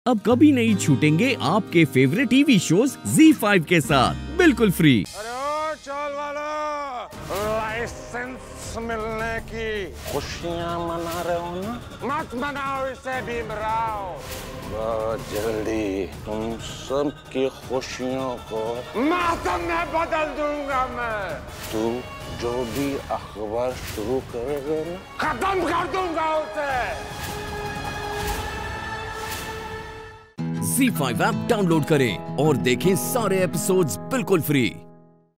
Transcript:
अब कभी नहीं छूटेंगे आपके फेवरेट टीवी शोज ZEE5 के साथ बिल्कुल फ्री। अरे ओ चल वाला, लाइसेंस मिलने की खुशियां मना रहे हो ना? मत मनाओ इसे भीमराव। बहुत जल्दी तुम सब की खुशियों को मातम में बदल दूंगा मैं। तू जो भी अखबार शुरू करेगा ना, खत्म कर दूंगा उसे। ZEE5 ऐप डाउनलोड करें और देखें सारे एपिसोड्स बिल्कुल फ्री।